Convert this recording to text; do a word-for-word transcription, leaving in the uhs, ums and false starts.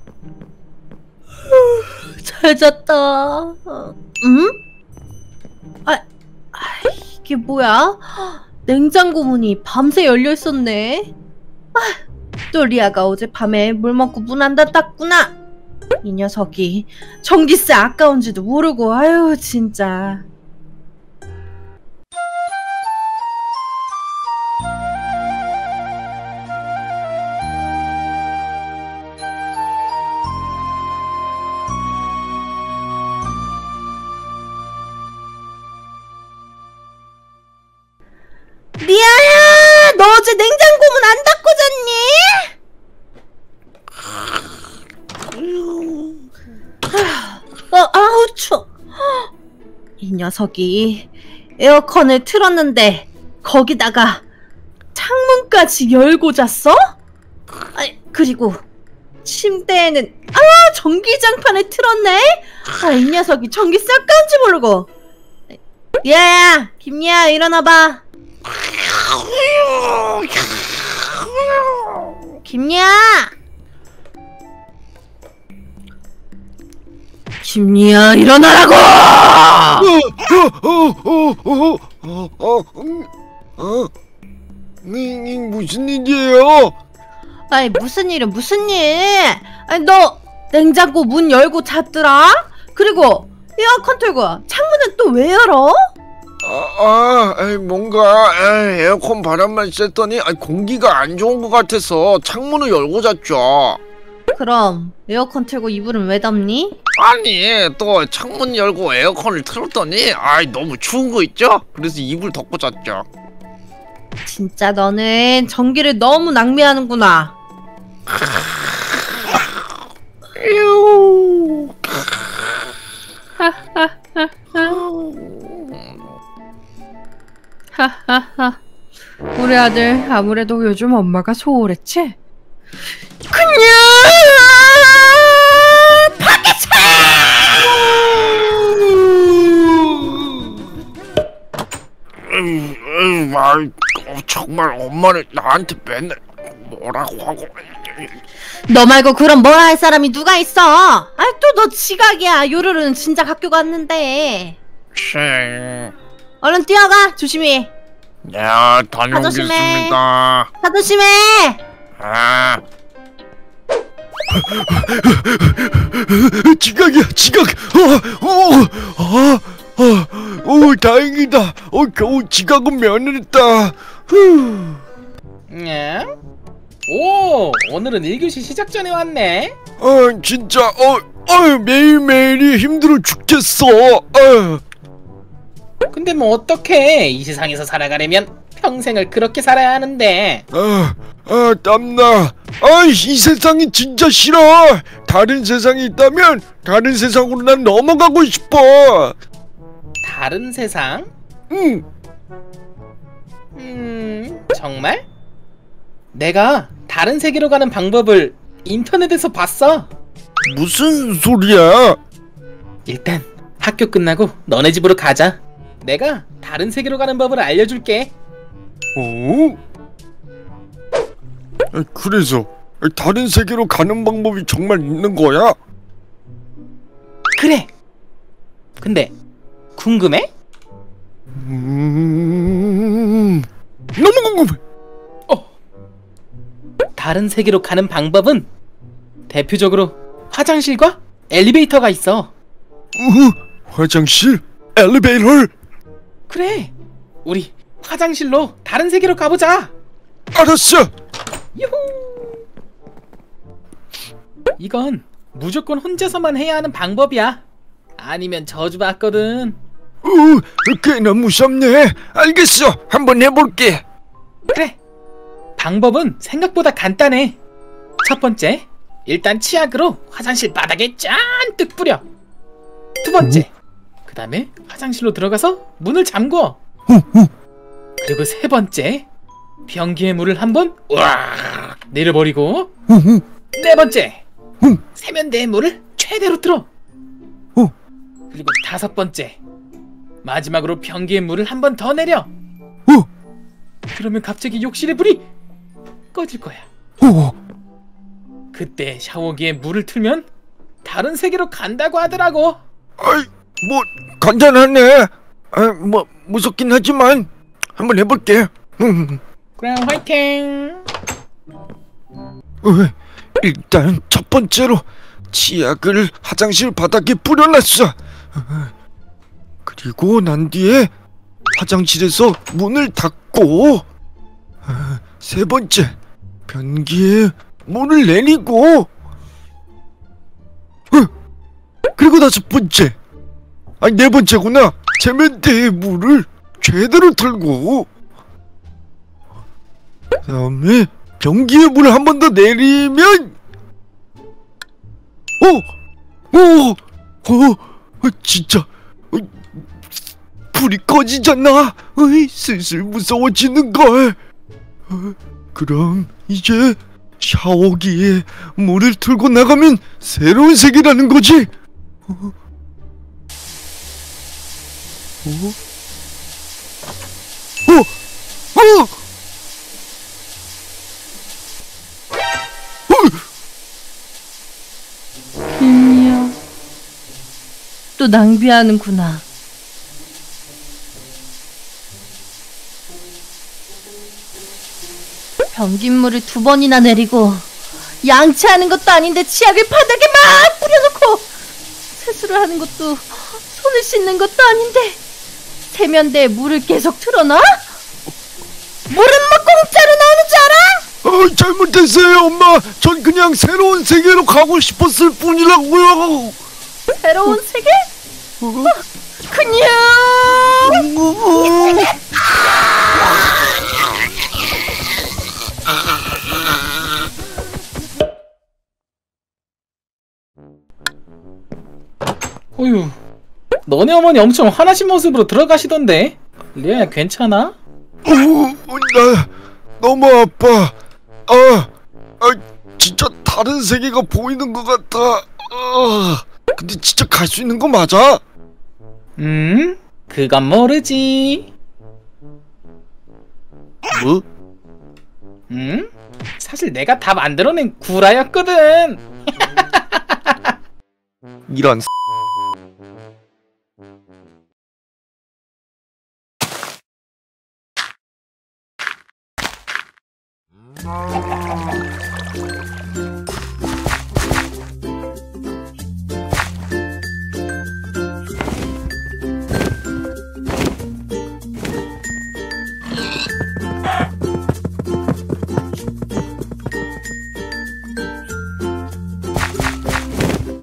잘 잤다. 응? 아, 아, 이게 뭐야? 냉장고 문이 밤새 열려 있었네. 아, 또 리아가 어젯밤에 물 먹고 문 안 닫았구나. 이 녀석이 전기세 아까운지도 모르고. 아유 진짜. 리아야, 너 어제 냉장고 문 안 닫고 잤니? 어, 아우 추워. 이 녀석이 에어컨을 틀었는데 거기다가 창문까지 열고 잤어? 아니, 그리고 침대에는 아 전기장판을 틀었네? 아, 이 녀석이 전기세 아까운지 모르고. 리아야, 김리아 일어나봐. 김리아! 김리아 일어나라고! 무슨 일이에요? 아니 무슨 일은 무슨 일? 아니 너 냉장고 문 열고 잤더라? 그리고 에어컨 틀고 창문은 또 왜 열어? 아, 아 뭔가 에이, 에어컨 바람만 쐈더니 아, 공기가 안 좋은 것 같아서 창문을 열고 잤죠. 그럼 에어컨 틀고 이불은 왜 덮니? 아니 또 창문 열고 에어컨을 틀었더니 아 너무 추운 거 있죠? 그래서 이불 덮고 잤죠. 진짜 너는 전기를 너무 낭비하는구나. 하하하. 우리 아들 아무래도 요즘 엄마가 소홀했지? 그냥 밖에서! 에이, 에이, 아, 정말 엄마는 나한테 맨날 뭐라고 하고. 너 말고 그럼 뭐라 할 사람이 누가 있어? 아, 또 너 지각이야. 요르르는 진작 학교 갔는데. 쉐. 얼른 뛰어가. 조심히. 야, 다녀오겠습니다. 다 조심해. 아. 지각이야, 지각. 어, 어, 아, 아, 오, 다행이다. 어, 겨우 지각은 면했다. 후. 예? 오, 오늘은 일 교시 시작 전에 왔네. 아, 진짜, 어, 어, 매일매일이 힘들어 죽겠어. 어. 근데 뭐 어떡해, 이 세상에서 살아가려면 평생을 그렇게 살아야 하는데. 아, 아, 땀나. 아, 이 세상이 진짜 싫어. 다른 세상이 있다면 다른 세상으로 난 넘어가고 싶어. 다른 세상? 응. 음, 정말? 내가 다른 세계로 가는 방법을 인터넷에서 봤어. 무슨 소리야? 일단 학교 끝나고 너네 집으로 가자. 내가 다른 세계로 가는 법을 알려줄게. 어? 아, 그래서 다른 세계로 가는 방법이 정말 있는 거야? 그래. 근데 궁금해? 음... 너무 궁금해. 어. 다른 세계로 가는 방법은 대표적으로 화장실과 엘리베이터가 있어. 우후, 화장실? 엘리베이터? 그래. 우리 화장실로 다른 세계로 가보자. 알았어. 유후. 이건 무조건 혼자서만 해야 하는 방법이야. 아니면 저주받거든. 우, 꽤나 무섭네. 알겠어. 한번 해볼게. 그래. 방법은 생각보다 간단해. 첫 번째, 일단 치약으로 화장실 바닥에 잔뜩 뿌려. 두 번째, 그 다음에 화장실로 들어가서 문을 잠궈. 그리고 세 번째, 변기에 물을 한번 우악 내려버리고. 네 번째, 세면대에 물을 최대로 틀어. 그리고 다섯 번째, 마지막으로 변기에 물을 한 번 더 내려. 그러면 갑자기 욕실의 불이 꺼질 거야. 그때 샤워기에 물을 틀면 다른 세계로 간다고 하더라고. 아이, 뭐 간단하네. 아, 뭐 무섭긴 하지만 한번 해볼게. 음. 그럼 화이팅. 어, 일단 첫 번째로 치약을 화장실 바닥에 뿌려놨어. 어, 그리고 난 뒤에 화장실에서 문을 닫고, 어, 세 번째 변기에 물을 내리고, 어, 그리고 다섯 번째, 아니 네 번째구나, 세면대에 물을 제대로 틀고, 그 다음에 변기에 물을 한 번 더 내리면, 어, 어, 어, 어 진짜 어, 불이 꺼지잖아. 어이, 슬슬 무서워지는걸. 어, 그럼 이제 샤워기에 물을 틀고 나가면 새로운 세계라는 거지. 어, 어, 어, 어, 김이야. 또 낭비하는구나. 변기물을 두 번이나 내리고 양치하는 것도 아닌데 치약을 바닥에 막 뿌려놓고 세수를 하는 것도 손을 씻는 것도 아닌데 세면대에 물을 계속 틀어놔? 물은 뭐 공짜로 나오는 줄 알아? 어, 잘못했어요, 엄마. 전 그냥 새로운 세계로 가고 싶었을 뿐이라고요. 새로운 세계? 어? 그냥 어휴, 너네 어머니 엄청 화나신 모습으로 들어가시던데. 리아야 괜찮아? 어, 나 너무 아파. 아, 아, 진짜 다른 세계가 보이는 것 같아. 아, 근데 진짜 갈 수 있는 거 맞아? 음? 그건 모르지. 뭐? 음? 사실 내가 다 만들어낸 구라였거든. 이런.